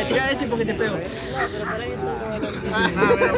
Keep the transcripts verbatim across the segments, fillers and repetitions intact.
tira ese porque te pego. Ah,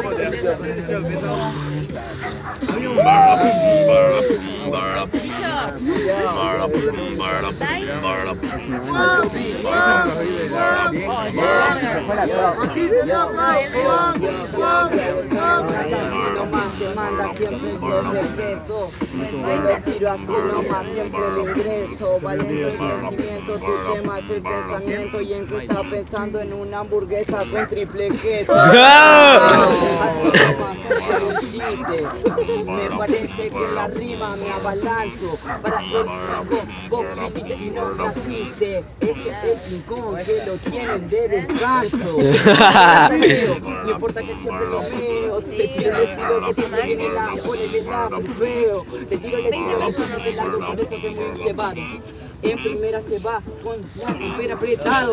te manda siempre sobre el queso. Cuando tiro así nomás siempre el ingreso. Valiendo el crecimiento, tú quemas el pensamiento. Y en que estás pensando en una hamburguesa con triple queso. Así nomás es un chiste. Me parece que la rima me abalanzo. Para el vos, vos viviste y no naciste. Ese es el King Kong que lo tienen de descanso. No importa que siempre lo veo. Te tiro el estilo que siempre viene la por el lado feo. Te tiro el estilo que siempre viene la por eso que muy llevado. En primera se va con la campera apretado.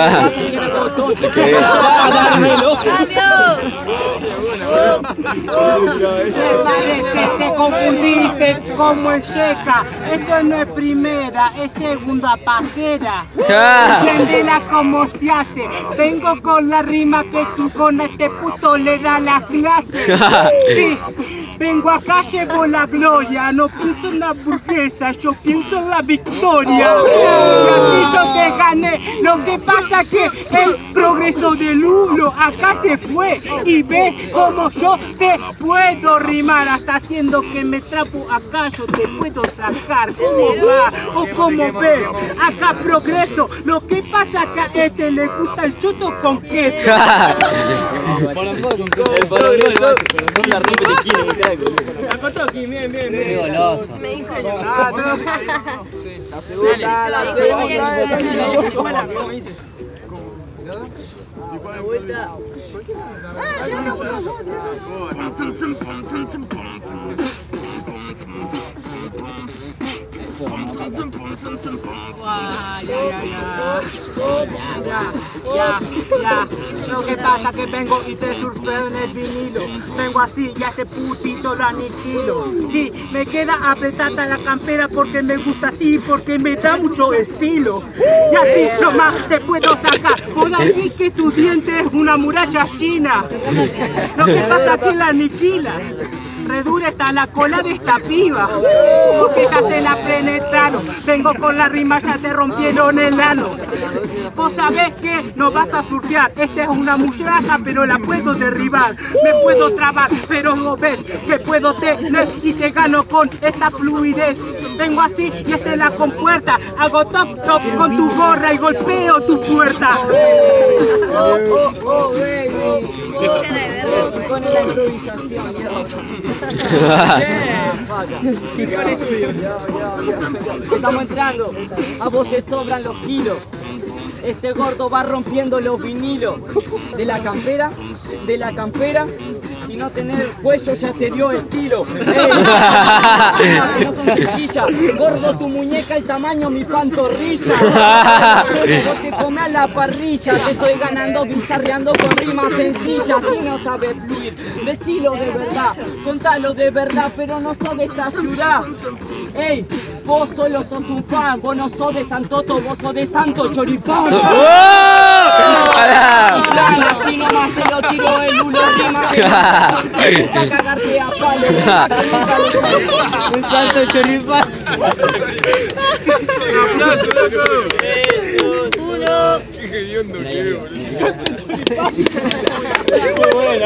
Te confundiste como el Checa. Esto no es primera, es segunda pasera. Entiéndela como se hace. Vengo con la rima que tú con este puto le da la clase. Sí. Vengo acá, llevo la gloria, no pienso en la hamburguesa, yo pienso en la victoria. Y así yo te gané, lo que pasa que el progreso del uno acá se fue. Y ves como yo te puedo rimar, hasta haciendo que me trapo acá yo te puedo sacar. ¿Cómo va? O como ves, acá progreso, lo que pasa que a este le gusta el choto con queso. el paroleo del bacho, pero no la rima de quién. La cortó aquí, bien, bien, bien. Me dijo yo. Ah, no, la segunda, la segunda. ¿Cómo dice? La vuelta. Ah, ya, ya, ya. Ya, ya, ya. Lo que pasa que vengo y te surfeo en el vinilo. Vengo así y a este putito lo aniquilo. Sí, me queda apretada la campera porque me gusta así, porque me da mucho estilo. Y así nomás te puedo sacar. Por aquí que tu diente es una muralla china. Lo que pasa que la aniquila. Redura está la cola de esta piba, porque ya se la penetraron. Vengo con la rima, ya te rompieron el ano. Vos sabés que no vas a surfear. Esta es una muralla, pero la puedo derribar. Me puedo trabar, pero no ves que puedo tener y te gano con esta fluidez. Vengo así y esta es la compuerta. Hago top top con tu gorra y golpeo tu puerta. Oh, oh, oh, baby. Con la improvisación. Estamos entrando, a vos te sobran los kilos. Este gordo va rompiendo los vinilos. De la campera, de la campera. Si no tenés cuello ya te dio estilo. Ey, no son chiquillas. Gordo tu muñeca, el tamaño mi pantorrilla. Vos te comés a la parrilla. Te estoy ganando bizarreando con rimas sencillas. Si no sabes fluir, decilo de verdad. Contalo de verdad, pero no sos de esta ciudad. Ey, vos solo sos un fan. Vos no sos de Santoto, vos sos de Santo Choripán. Así nomás te lo tiro el uno rima. A cagarte a palo. Un salto de choripán. Un aplauso, loco. Uno. Qué hediondo que es, boludo.